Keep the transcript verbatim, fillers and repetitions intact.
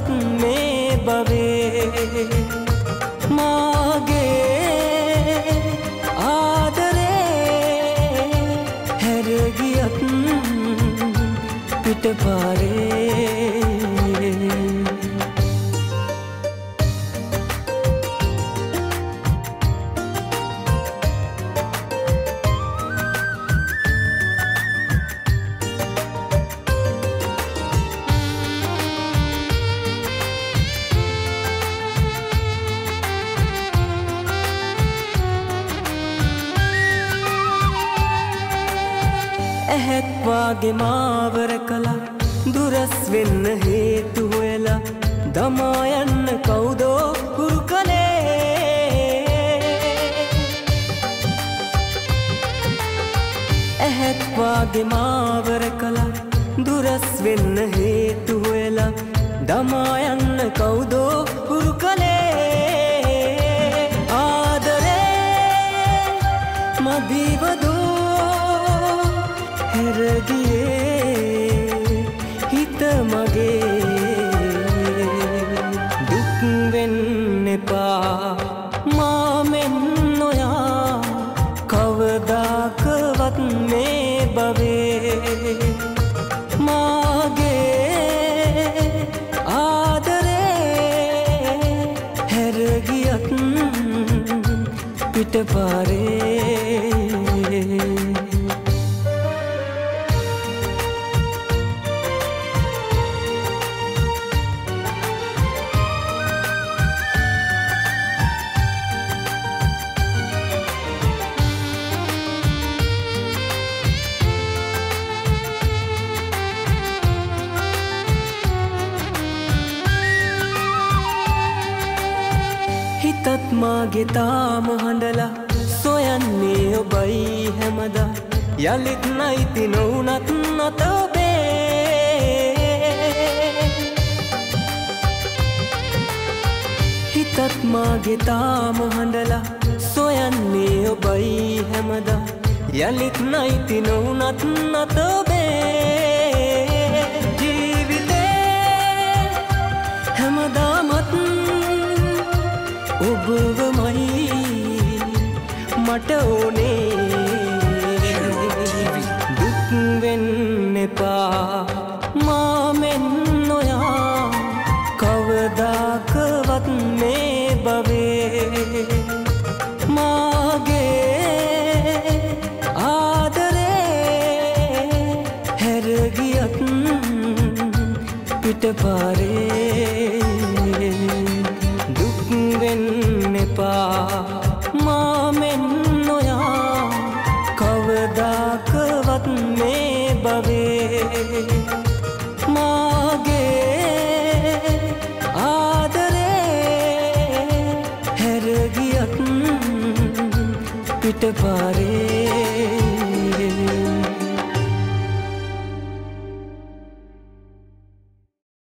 දක්කවත් මේ භවේ මාගේ ආදරේ හැර ගියත් පිටපාරේ ඇහැක් වාගේ මාවර කළා දුරස් වෙන්න හේතු හොයලා දමා යන්න කවුදෝ හුරු කලේ ඇහැක් වාගේ මාවර කළා දුරස් වෙන්න හේතු හොයලා දමා යන්න කවුදෝ හුරු කලේ ආදරේ මදිවදෝ හැරගියේ හිත මගේ දුක් වෙන්න එපා මාමෙන් නොයා කවදාකවත් මේ භවේ මාගේ ආදරේ හැරගියත් පිටපාරේ හිතත් මාගේ තාම හඬලා සොයන්නේ ඔබයි හැමදා යලිත් නැති නොඋනත් නැත ඔබේ හිතත් මාගේ තාම හඬලා සොයන්නේ ඔබයි හැමදා යලිත් නැති නොඋනත් නැත ඔබේ ජීවිතේ හැමදාමත් ඔබවමයි මට ඕනේ දුක් වෙන්න එපා මාමෙන් නොයා කවදාකවත් මේ භවේ මාගේ ආදරේ හැර ගියත් පිටපාරේ වෙන්න එපා මාමෙන් නොයා කවදාකවත් මේ භවේ මාගේ ආදරේ හැර ගියත් පිටපාරේ